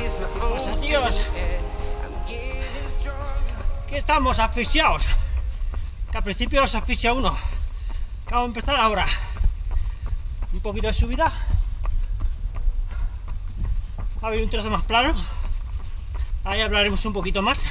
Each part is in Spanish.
¿Qué pasa, tíos? Que estamos asfixiados. Que al principio se asfixia uno. Acabo de empezar ahora. Un poquito de subida. Va a haber un trozo más plano. Ahí hablaremos un poquito más.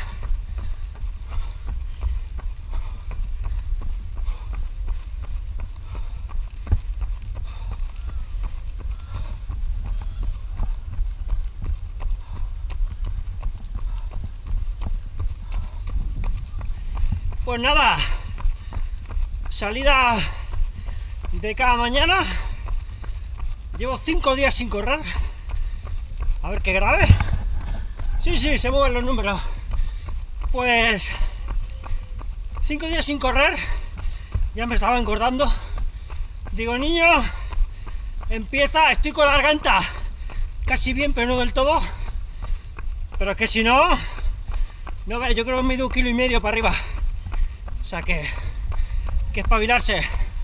Pues nada, salida de cada mañana. Llevo 5 días sin correr. A ver qué grave. Sí, se mueven los números. Pues 5 días sin correr. Ya me estaba engordando. Digo, niño, empieza. Estoy con la garganta casi bien, pero no del todo. Pero es que si no, yo creo que me he ido 1,5 kilos para arriba. O sea que espabilarse.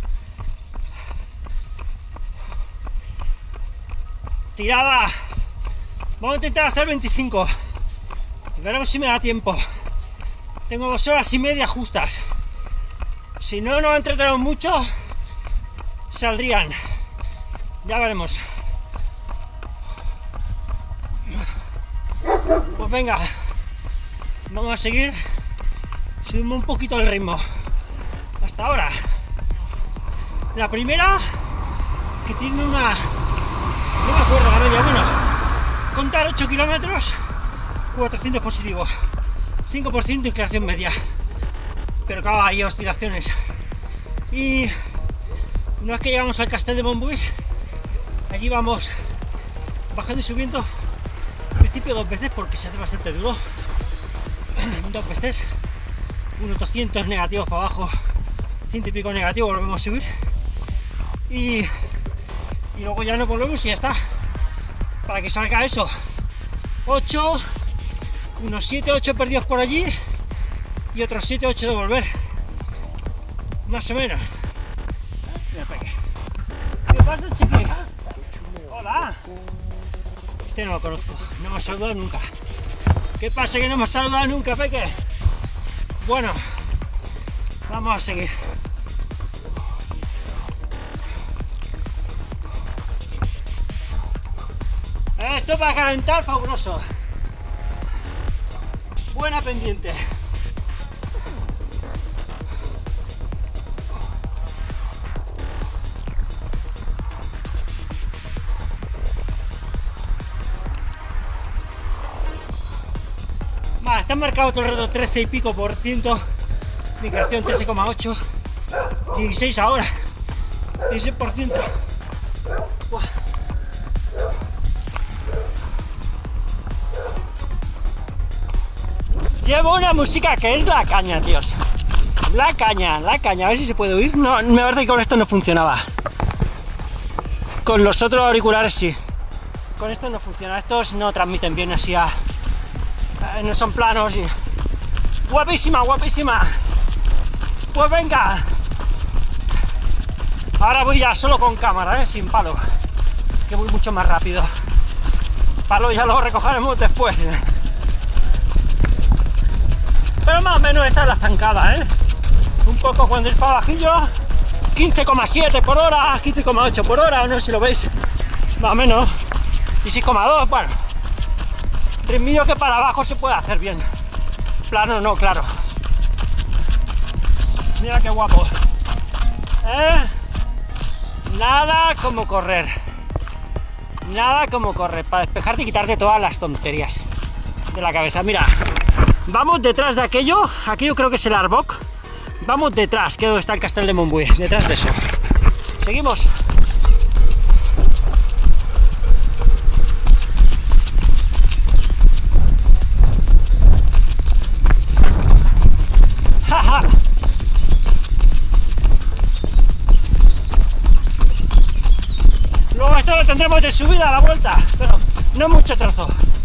Tirada. Vamos a intentar hacer 25. Veremos si me da tiempo. Tengo 2 horas y media justas. Si no nos entretenemos mucho, saldrían. Ya veremos. Pues venga, vamos a seguir. Subimos un poquito el ritmo. Hasta ahora. La primera, que tiene una... no me acuerdo la media, bueno. Contar 8 kilómetros, 400 positivos. 5% de inclinación media. Pero claro, hay oscilaciones. Y una vez que llegamos al Castell de Montbui, allí vamos bajando y subiendo. Al principio 2 veces porque se hace bastante duro. 2 veces. Unos 200 negativos para abajo, 100 y pico negativos, volvemos a subir y luego ya nos volvemos y ya está, para que salga eso. 8, unos 7, 8 perdidos por allí y otros 7, 8 de volver, más o menos. Mira, Peque. ¿Qué pasa, chiqui? Hola. Este no lo conozco, no me ha saludado nunca. ¿Qué pasa que no me ha saludado nunca, Peque? Bueno, vamos a seguir. Esto para calentar, fabuloso. Buena pendiente. Está marcado todo el rato 13 y pico por ciento, inclinación 13,8, 16 ahora, 16%. Uah. Llevo una música que es la caña, tíos. La caña, a ver si se puede oír. No, me parece que con esto no funcionaba. Con los otros auriculares sí. Con esto no funciona, estos no transmiten bien así a... no son planos y... guapísima, guapísima. Pues venga. Ahora voy ya solo con cámara, sin palo, que voy mucho más rápido. Palo ya lo recogeremos después. Pero más o menos esta es la estancada, un poco cuando ir para bajillo. 15,7 por hora, 15,8 por hora, no sé si lo veis, más o menos. 16,2, bueno. Ritmillo que para abajo se puede hacer bien. Plano no, claro. Mira qué guapo. Nada como correr. Nada como correr. Para despejarte y quitarte todas las tonterías de la cabeza. Mira, vamos detrás de aquello. Aquello creo que es el Arbok. Vamos detrás, que es donde está el Castell de Montbui. Detrás de eso. Seguimos. Luego esto lo tendremos de subida a la vuelta, pero no mucho trozo.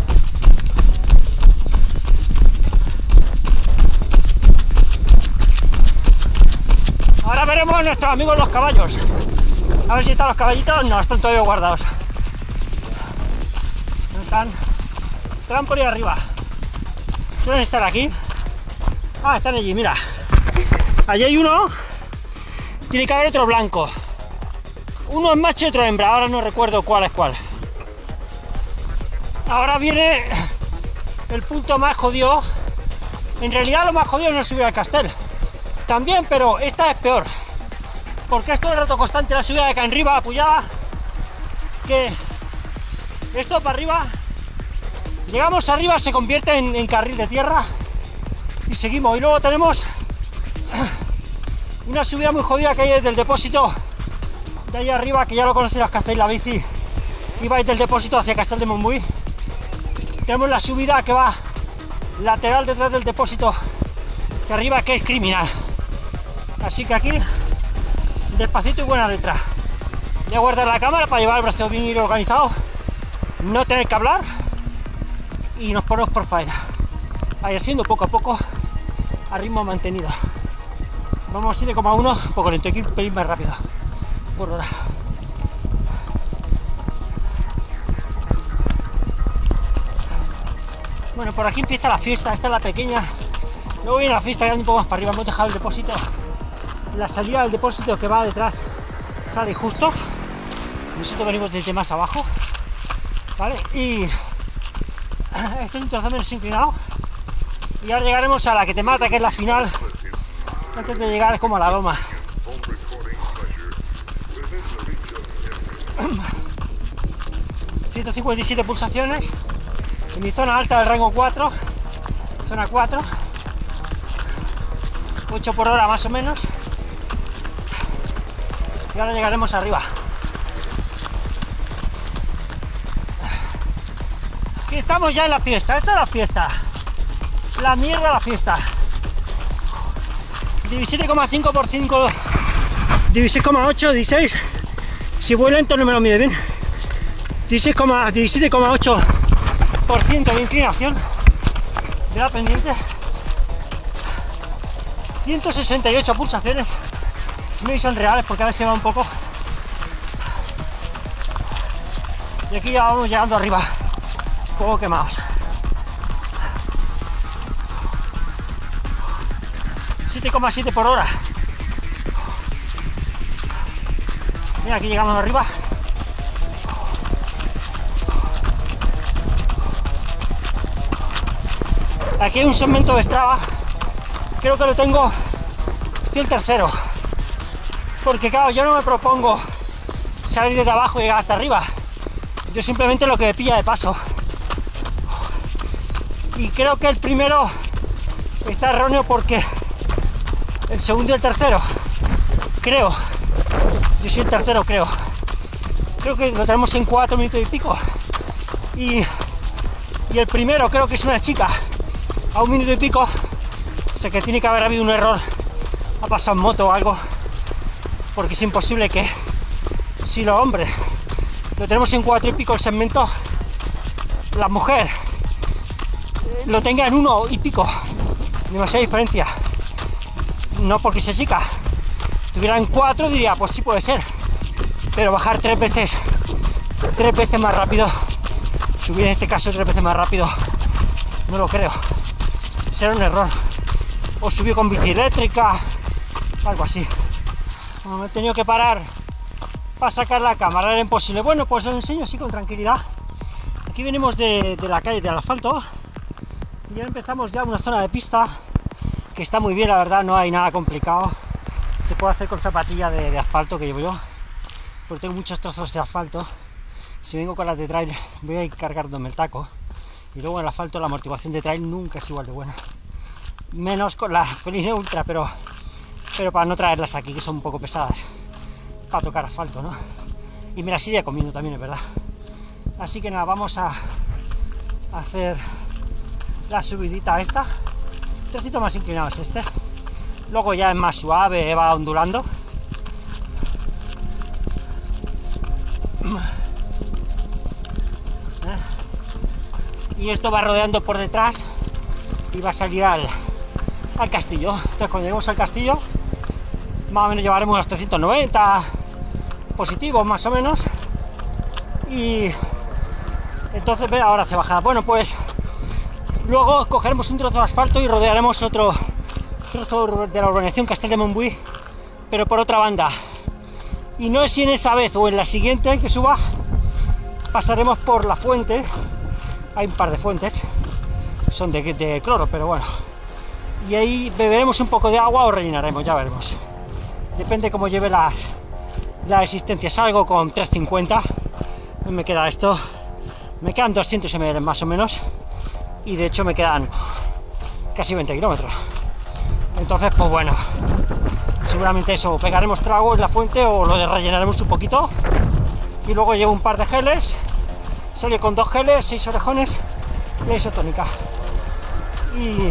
Ahora veremos a nuestros amigos los caballos. A ver si están los caballitos. No, están todavía guardados. No están. Estarán por ahí arriba. Suelen estar aquí. Ah, están allí, mira. Allí hay uno. Tiene que haber otro blanco. Uno es macho y otro hembra. Ahora no recuerdo cuál es cuál. Ahora viene el punto más jodido. En realidad lo más jodido no es subir al Castell. También, pero esta es peor. Porque esto es reto constante, la subida de acá arriba, apoyada. Que esto para arriba. Llegamos arriba, se convierte en carril de tierra. Y seguimos. Y luego tenemos una subida muy jodida que hay desde el depósito de ahí arriba, que ya lo conocéis los que hacéis la bici. Y vais del depósito hacia Castell de Montbui. Tenemos la subida que va lateral detrás del depósito de arriba, que es criminal. Así que aquí, despacito y buena letra. Voy a guardar la cámara para llevar el brazo bien organizado, no tener que hablar y nos ponemos por faena. Ahí haciendo poco a poco, a ritmo mantenido. Vamos a 7,1, un poco lento, hay que ir un pelín más rápido por hora. Bueno, por aquí empieza la fiesta, esta es la pequeña. Luego viene la fiesta grande un poco más para arriba. Hemos dejado el depósito. La salida del depósito que va detrás sale justo. Nosotros venimos desde más abajo, ¿vale? Y este es un trozo menos inclinado. Y ahora llegaremos a la que te mata, que es la final. Antes de llegar es como a la loma. ...157 pulsaciones... en mi zona alta del rango 4... zona 4... 8 por hora más o menos... y ahora llegaremos arriba. Aquí estamos ya en la fiesta. Esta es la fiesta, la mierda de la fiesta. 17,5 por 5, 16,8, 16. Si voy lento no me lo mide bien. 17,8% de inclinación de la pendiente. 168 pulsaciones. No son reales porque a veces va un poco. Y aquí ya vamos llegando arriba, un poco quemados. 7,7 por hora. Mira, aquí llegamos arriba. Aquí hay un segmento de Strava. Creo que lo tengo. Estoy el tercero. Porque claro, yo no me propongo salir desde abajo y llegar hasta arriba. Yo simplemente lo que me pilla de paso. Y creo que el primero está erróneo porque el segundo y el tercero, creo, yo soy el tercero, creo que lo tenemos en 4 minutos y pico. Y el primero creo que es una chica a 1 minuto y pico. O sea que tiene que haber habido un error, ha pasado en moto o algo, porque es imposible que, si los hombres lo tenemos en 4 y pico el segmento, la mujer lo tenga en 1 y pico. Demasiada diferencia. No porque sea chica. Tuviera en 4 diría, pues sí puede ser. Pero bajar 3 veces más rápido, subir en este caso 3 veces más rápido, no lo creo. Será un error. O subir con bici eléctrica, algo así. Como me he tenido que parar para sacar la cámara, era imposible. Bueno, pues os enseño así con tranquilidad. Aquí venimos de la calle del asfalto y ya empezamos ya una zona de pista que está muy bien, la verdad, no hay nada complicado. Se puede hacer con zapatilla de asfalto que llevo yo, porque tengo muchos trozos de asfalto. Si vengo con las de trail voy a ir cargándome el taco, y luego en el asfalto la amortiguación de trail nunca es igual de buena, menos con la Feline Ultra, pero para no traerlas aquí, que son un poco pesadas para tocar asfalto, ¿no? Y me las sigue comiendo también, es verdad. Así que nada, vamos a hacer la subidita esta. El trocito más inclinado es este, luego ya es más suave, va ondulando. Y esto va rodeando por detrás y va a salir al castillo. Entonces cuando lleguemos al castillo, más o menos llevaremos unos 390 positivos más o menos. Y entonces ve, ahora hace bajada. Bueno, pues Luego cogeremos un trozo de asfalto y rodearemos otro trozo de la urbanización Castel de Montbui, pero por otra banda. Y no sé si en esa vez o en la siguiente que suba pasaremos por la fuente. Hay un par de fuentes, son de cloro, pero bueno. Y ahí beberemos un poco de agua o rellenaremos, ya veremos. Depende cómo lleve la existencia. Salgo con 350, me queda esto, me quedan 200 ml más o menos, y de hecho me quedan casi 20 kilómetros. Entonces, pues bueno, seguramente eso, pegaremos trago en la fuente o lo rellenaremos un poquito. Y luego llevo un par de geles, salí con 2 geles, 6 orejones y la isotónica. Y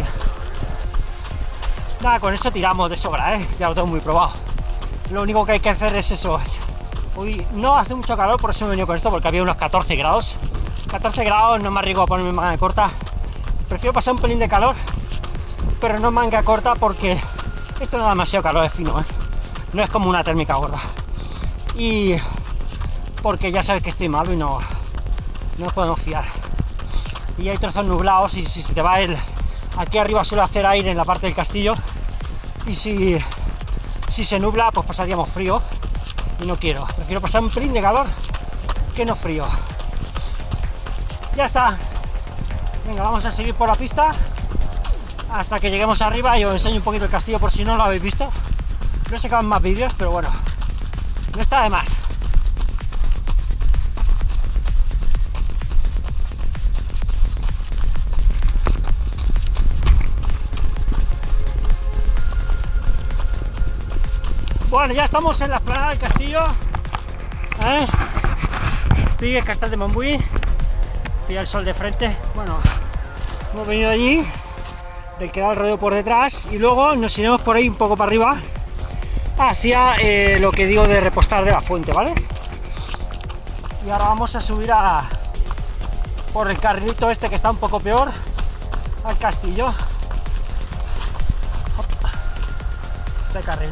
nada, con eso tiramos de sobra, ya lo tengo muy probado. Lo único que hay que hacer es eso. Hoy no hace mucho calor, por eso he venido con esto, porque había unos 14 grados. 14 grados, no me arriesgo a ponerme manga corta. Prefiero pasar un pelín de calor, pero no manga corta, porque esto no da demasiado calor, es fino, no es como una térmica gorda. Y porque ya sabes que estoy malo y no nos podemos fiar. Y hay trozos nublados, y si se te va aquí arriba suele hacer aire en la parte del castillo, y si se nubla, pues pasaríamos frío, y no quiero. Prefiero pasar un pelín de calor que no frío. Ya está. Venga, vamos a seguir por la pista hasta que lleguemos arriba y os enseño un poquito el castillo por si no lo habéis visto. No sé qué más vídeos, pero bueno, no está de más. Bueno, ya estamos en la explanada del castillo. Sigue el Castel de Montbui. Pilla el sol de frente. Bueno, hemos venido allí, del que da el rodeo por detrás, y luego nos iremos por ahí un poco para arriba hacia lo que digo de repostar de la fuente, ¿vale? Y ahora vamos a subir por el carrilito este que está un poco peor al castillo. Este carril.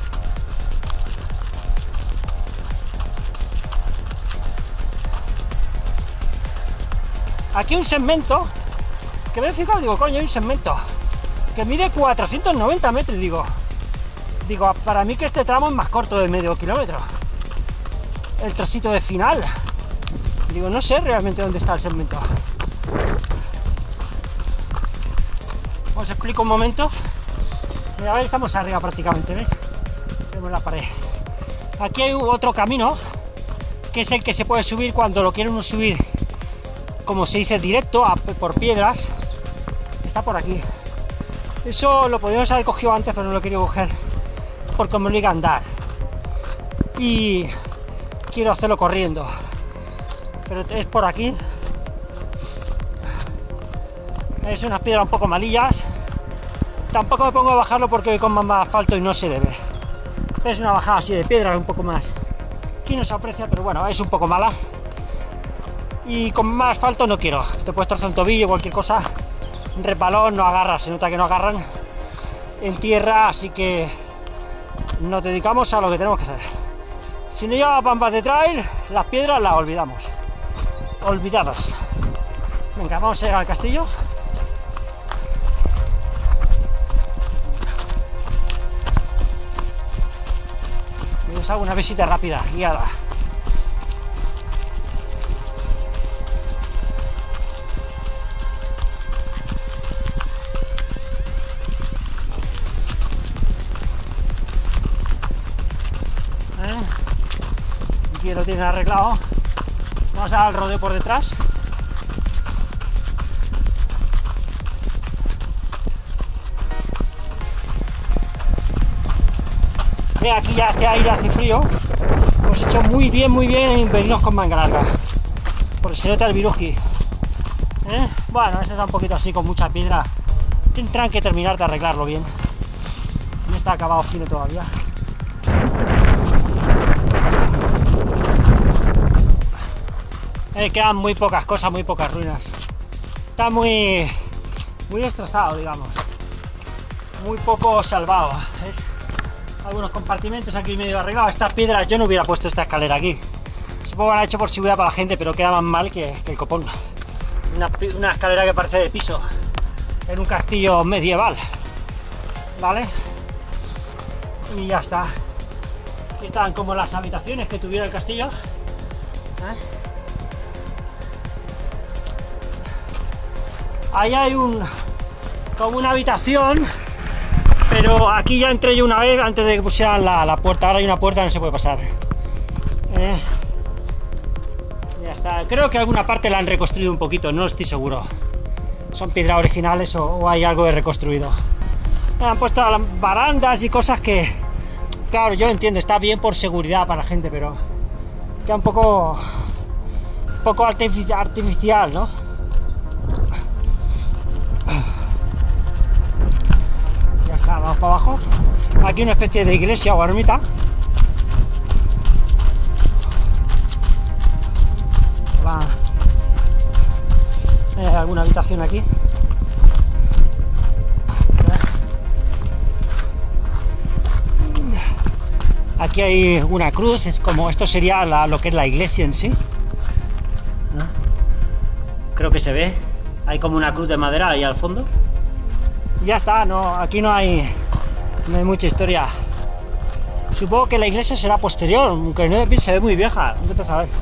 Aquí un segmento, que me he fijado, digo, coño, hay un segmento que mide 490 metros, digo, para mí que este tramo es más corto de medio kilómetro, el trocito de final, digo, no sé realmente dónde está el segmento. Os explico un momento. Mira, ahí estamos arriba prácticamente, ¿ves? Vemos la pared. Aquí hay otro camino, que es el que se puede subir cuando lo quiere uno subir, como se dice, directo por piedras. Está por aquí. Eso lo podríamos haber cogido antes, pero no lo quería coger porque me obliga a andar y quiero hacerlo corriendo, pero es por aquí. Es unas piedras un poco malillas. Tampoco me pongo a bajarlo porque voy con más asfalto y no se debe. Es una bajada así de piedras un poco más, aquí no se aprecia, pero bueno, es un poco mala. Y con más asfalto no quiero, te puedes trozar un tobillo, cualquier cosa, un resbalón, no agarra, se nota que no agarran en tierra, así que nos dedicamos a lo que tenemos que hacer. Si no lleva pampas de trail, las piedras las olvidamos, olvidadas. Venga, vamos a llegar al castillo. Y os hago una visita rápida, guiada. Aquí lo tienen arreglado. Vamos a dar el rodeo por detrás. Aquí ya hace aire, hace frío. Hemos hecho muy bien en venirnos con manga larga, porque se nota el viruji. Bueno, este está un poquito así con mucha piedra. Tendrán que terminar de arreglarlo bien. No está acabado fino todavía. Quedan muy pocas cosas, muy pocas ruinas. Está muy destrozado, digamos. Muy poco salvado. ¿Ves? Algunos compartimentos aquí medio arreglados. Estas piedras, yo no hubiera puesto esta escalera aquí. Supongo que la han hecho por seguridad para la gente, pero queda más mal que el copón. Una escalera que parece de piso. en un castillo medieval, ¿vale? Y ya está. Aquí están como las habitaciones que tuviera el castillo, ¿eh? Ahí hay como una habitación, pero aquí ya entré yo una vez antes de que pusieran la puerta. Ahora hay una puerta, no se puede pasar. Ya está. Creo que alguna parte la han reconstruido un poquito, no estoy seguro. Son piedras originales o hay algo de reconstruido. Han puesto barandas y cosas que, claro, yo lo entiendo, está bien por seguridad para la gente, pero ya un poco artificial, ¿no? Ya está, vamos para abajo. Aquí una especie de iglesia o ermita. Alguna habitación aquí. Aquí hay una cruz, es como, esto sería lo que es la iglesia en sí. Creo que se ve. Hay como una cruz de madera ahí al fondo. Y ya está, no, aquí no hay mucha historia. Supongo que la iglesia será posterior, aunque no se ve muy vieja, vete a saber.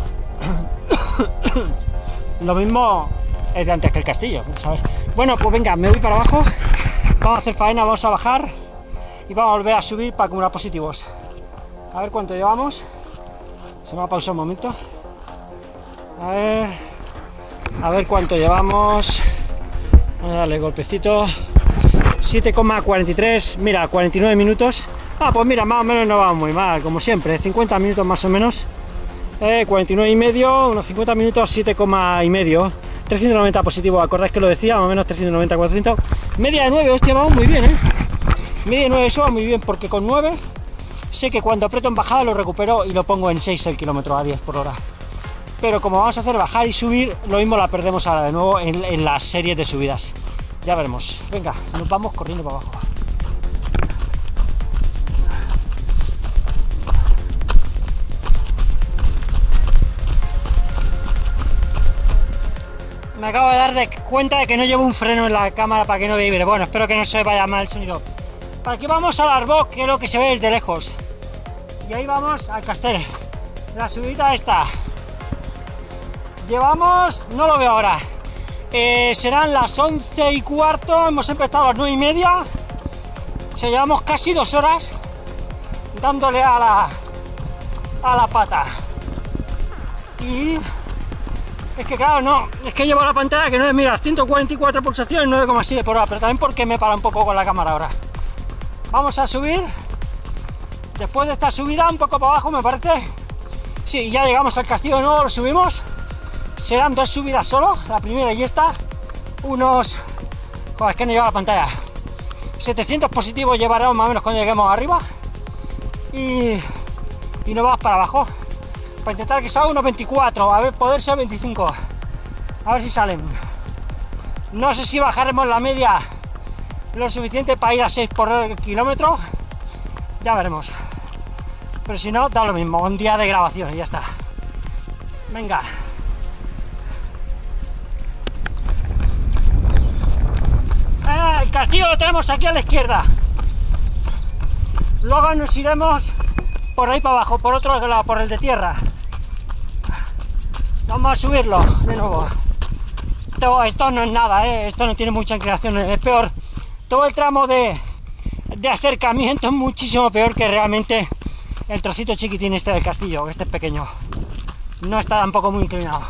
Lo mismo es de antes que el castillo, ¿sabes? Bueno, pues venga, me voy para abajo, vamos a hacer faena, vamos a bajar y vamos a volver a subir para acumular positivos. A ver cuánto llevamos. Se me ha pausado un momento. A ver cuánto llevamos. Vamos a darle golpecito. 7,43, mira, 49 minutos. Ah, pues mira, más o menos no va muy mal, como siempre, 50 minutos más o menos. 49 y medio, unos 50 minutos, 7,5, 390 positivo, acordáis que lo decía, más o menos 390, 400, media de 9, hostia, vamos muy bien, media de 9, eso va muy bien, porque con 9 sé que cuando aprieto en bajada lo recupero y lo pongo en 6 el kilómetro a 10 por hora, pero como vamos a hacer bajar y subir, lo mismo la perdemos ahora de nuevo en las series de subidas, ya veremos. Venga, nos vamos corriendo para abajo. Me acabo de dar cuenta de que no llevo un freno en la cámara para que no vibre. Bueno, espero que no se vaya mal el sonido. Para aquí vamos al Arbós, que es lo que se ve desde lejos. Y ahí vamos al Castell. La subida esta. Llevamos, no lo veo ahora. Serán las 11:15, hemos empezado a las 9:30. O sea, llevamos casi 2 horas dándole a la pata. Y es que claro, no, es que llevo la pantalla que no es, mira, 144 pulsaciones, 9,7 por hora, pero también porque me para un poco con la cámara ahora. Vamos a subir, después de esta subida, un poco para abajo me parece, sí, ya llegamos al castillo de nuevo, lo subimos, serán 2 subidas solo, la primera y esta, unos, joder, es que no lleva la pantalla, 700 positivos llevaremos más o menos cuando lleguemos arriba, y nos vamos para abajo. Para intentar que salga unos 24, a ver, poder ser 25, a ver si salen. No sé si bajaremos la media lo suficiente para ir a 6 por kilómetro, ya veremos, pero si no, da lo mismo, un día de grabación y ya está. Venga. El castillo lo tenemos aquí a la izquierda, luego nos iremos por ahí para abajo, por otro lado, por el de tierra. Vamos a subirlo de nuevo. Esto no es nada, esto no tiene mucha inclinación, es peor. Todo el tramo de acercamiento es muchísimo peor que realmente el trocito chiquitín este del castillo, que este es pequeño. No está tampoco muy inclinado.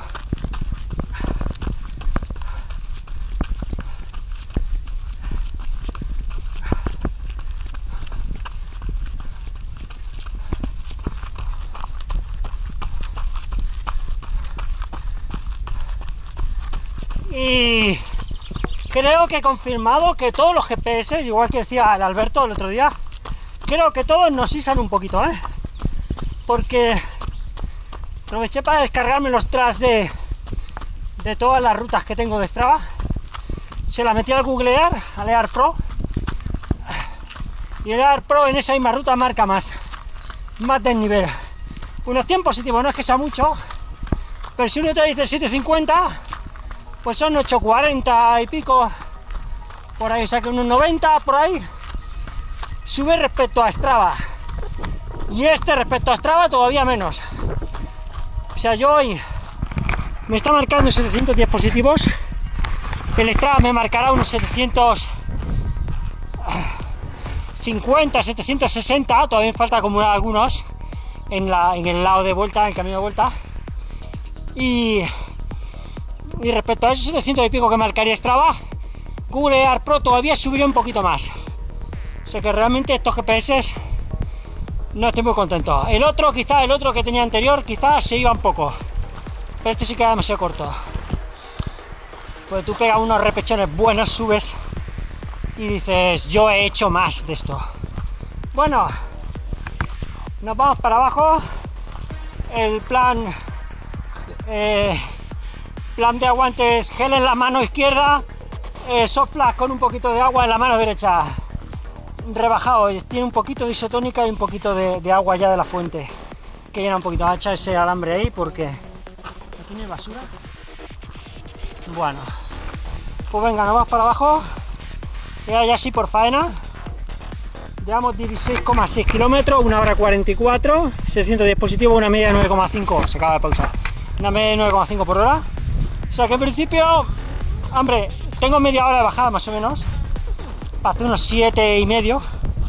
Y creo que he confirmado que todos los GPS, igual que decía el Alberto el otro día, creo que todos nos isan un poquito, porque aproveché para descargarme los tracks de todas las rutas que tengo de Strava, se la metí al Google Earth, al Earth Pro, y el Earth Pro en esa misma ruta marca más del nivel. Unos 100 positivos, no es que sea mucho, pero si uno te dice 750, pues son 8,40 y pico, por ahí, o sea que unos 90 por ahí sube respecto a Strava, y este respecto a Strava todavía menos. O sea, yo hoy me está marcando 710 positivos, el Strava me marcará unos 750, 760, todavía me falta acumular algunos en el lado de vuelta, en el camino de vuelta, y respecto a esos 700 y pico que marcaría Strava, Google Earth Pro todavía subiría un poquito más. O sea que realmente estos GPS no estoy muy contento. El otro que tenía anterior, quizás se iba un poco, pero este sí queda demasiado corto. Pues tú pegas unos repechones buenos, subes y dices, yo he hecho más de esto. Bueno, nos vamos para abajo. El plan de aguantes: gel en la mano izquierda, soft flash con un poquito de agua en la mano derecha, rebajado, tiene un poquito de isotónica y un poquito de agua ya de la fuente, que llena un poquito. Voy a echar ese alambre ahí porque aquí no hay basura. Bueno, pues venga, nos vamos para abajo, y ahora ya sí por faena. Llevamos 16,6 kilómetros, 1 hora 44, 610 positivos, una media de 9,5, se acaba de pausar, una media de 9,5 por hora. O sea que en principio, hombre, tengo media hora de bajada más o menos, para hacer unos 7,5.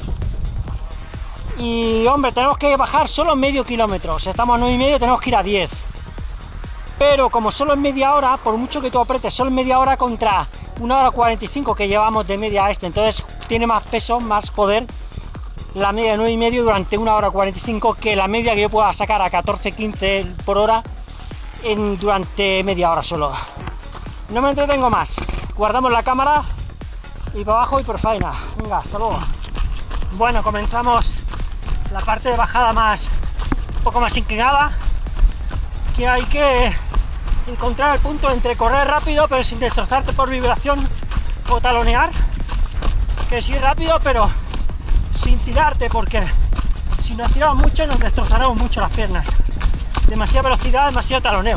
Y hombre, tenemos que bajar solo medio kilómetro, o sea, estamos a 9,5, tenemos que ir a 10. Pero como solo es media hora, por mucho que tú apretes, solo es media hora contra 1 hora 45 que llevamos de media a entonces tiene más peso, más poder la media de 9,5 durante 1 hora 45 que la media que yo pueda sacar a 14-15 por hora durante media hora solo. No me entretengo más, guardamos la cámara y para abajo y por faena. Venga, hasta luego. Bueno, comenzamos la parte de bajada un poco más inclinada, que hay que encontrar el punto entre correr rápido pero sin destrozarte por vibración o talonear, que sí rápido pero sin tirarte, porque si nos tiramos mucho nos destrozaremos mucho las piernas. Demasiada velocidad, demasiado taloneo.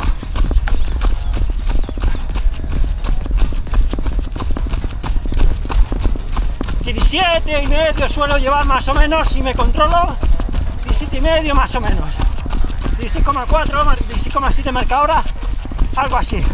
...17,5 suelo llevar más o menos, si me controlo, 17,5 más o menos, 16,4, 16,7 marca ahora, algo así.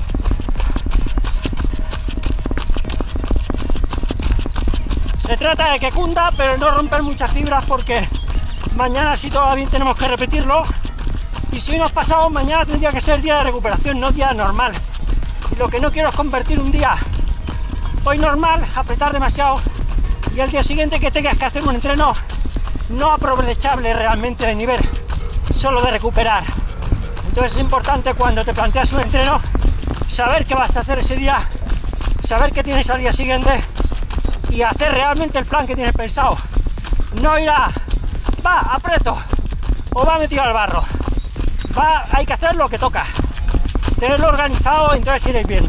Se trata de que cunda, pero no romper muchas fibras, porque mañana si todo va bien tenemos que repetirlo, y si hoy nos pasamos, mañana tendría que ser día de recuperación, no día normal. Y lo que no quiero es convertir un día hoy normal, apretar demasiado, y al día siguiente que tengas que hacer un entreno no aprovechable realmente de nivel, solo de recuperar. Entonces es importante, cuando te planteas un entreno, saber qué vas a hacer ese día, saber qué tienes al día siguiente y hacer realmente el plan que tienes pensado. No ir a, aprieto o va metido al barro. Hay que hacer lo que toca, tenerlo organizado, entonces iréis bien.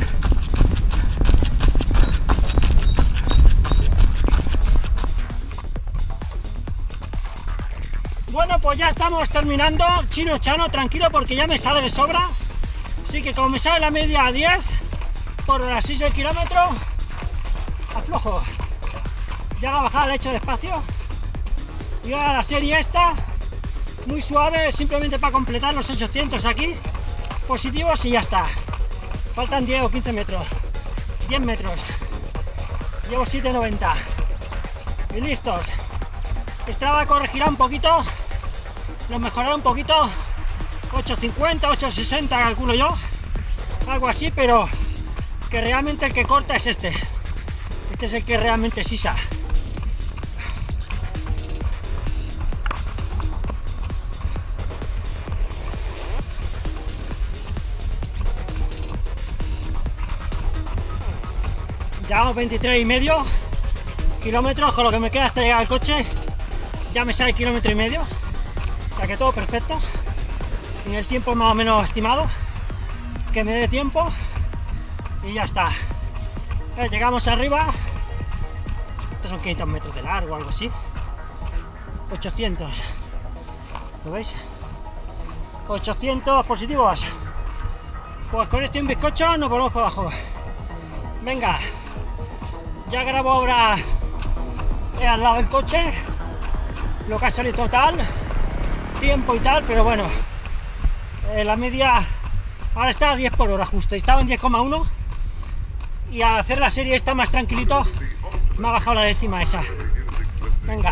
Bueno, pues ya estamos terminando, Chino Chano, tranquilo porque ya me sale de sobra. Así que como me sale la media a 10 por hora 6 el kilómetro, aflojo. Ya la bajada la he hecho despacio. Y ahora la serie esta, muy suave, simplemente para completar los 800 aquí, positivos, y ya está. Faltan 10 o 15 metros, 10 metros. Llevo 7,90. Y listos. Strava corregirá un poquito, lo mejorará un poquito, 8,50, 8,60 calculo yo, algo así, pero que realmente el que corta es este es el que realmente sisa. Llevamos 23,5 kilómetros, con lo que me queda hasta llegar al coche ya me sale 1,5 kilómetros, o sea que todo perfecto, en el tiempo más o menos estimado, que me dé tiempo, y ya está. Llegamos arriba, estos son 500 metros de largo o algo así, 800, ¿lo veis? 800 positivos. Pues con este un bizcocho nos volvemos para abajo. Venga, Ya grabo ahora al lado del coche lo que ha salido total, tiempo y tal, pero bueno, la media ahora está a 10 por hora justo, estaba en 10,1 y al hacer la serie esta más tranquilito me ha bajado la décima esa. Venga.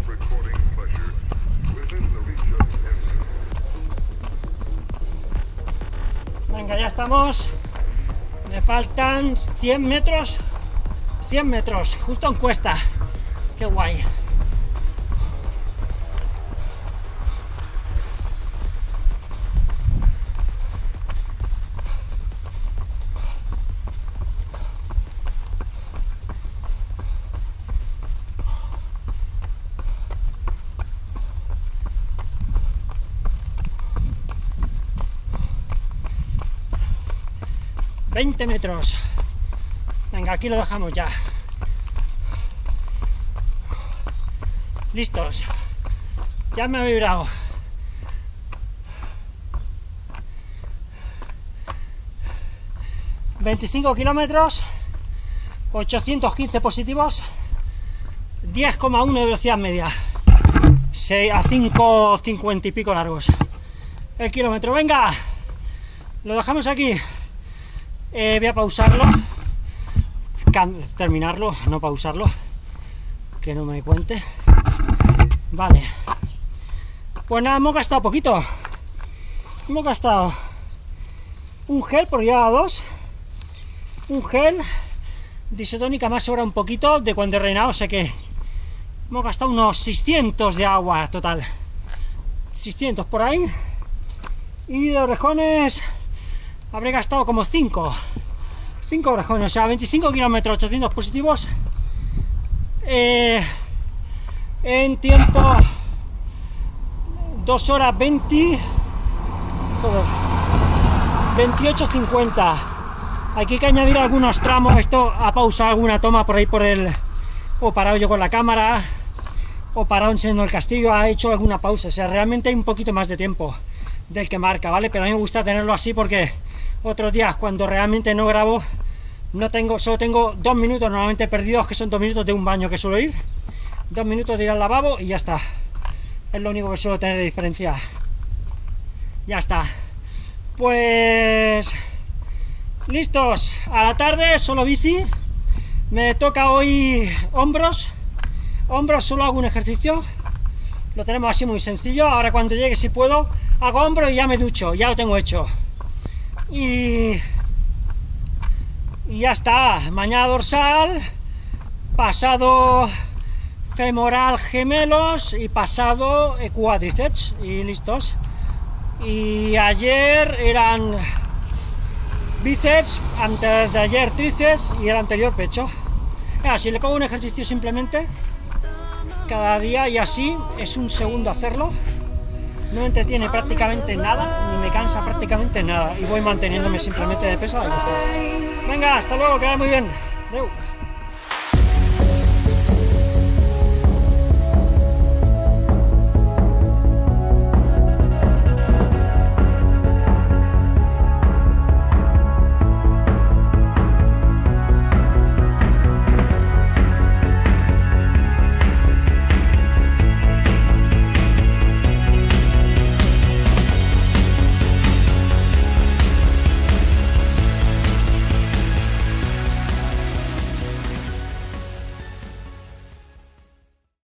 Venga, ya estamos. Me faltan 100 metros. 100 metros, justo en cuesta. Qué guay. ...20 metros. Venga, aquí lo dejamos ya. Listos. Ya me ha vibrado. ...25 kilómetros... ...815 positivos... ...10,1 de velocidad media... ...a 5,50 y pico largos... ...el kilómetro, venga... ...lo dejamos aquí... voy a pausarlo, terminarlo, no pausarlo, que no me cuente. Vale, pues nada, hemos gastado poquito, hemos gastado un gel, por llevar dos, un gel de isotónica, más sobra un poquito de cuando he rellenado, o sea que hemos gastado unos 600 de agua total, 600 por ahí, y de orejones habré gastado como 5 orejones, o sea, 25 kilómetros, 800 positivos, en tiempo 2 horas 20, 28:50. Aquí hay que añadir algunos tramos, esto ha pausado alguna toma por ahí o parado yo con la cámara, o parado enseñando el castillo, ha hecho alguna pausa, o sea, realmente hay un poquito más de tiempo del que marca, ¿vale? Pero a mí me gusta tenerlo así porque otros días cuando realmente no grabo, solo tengo 2 minutos normalmente perdidos, que son 2 minutos de un baño que suelo ir, 2 minutos de ir al lavabo y ya está. Es lo único que suelo tener de diferencia. Ya está. Pues listos, a la tarde solo bici. Me toca hoy hombros, solo hago un ejercicio, lo tenemos así muy sencillo. Ahora cuando llegue, si puedo, hago hombros y ya me ducho, ya lo tengo hecho. Y ya está, mañana dorsal, pasado femoral gemelos y pasado cuádriceps y listos. Y ayer eran bíceps, antes de ayer tríceps y el anterior pecho. Si le pongo un ejercicio simplemente cada día y así es un segundo hacerlo. No me entretiene prácticamente nada, ni me cansa prácticamente nada, y voy manteniéndome simplemente de peso y ya está. Venga, hasta luego, que vaya muy bien. Adeu.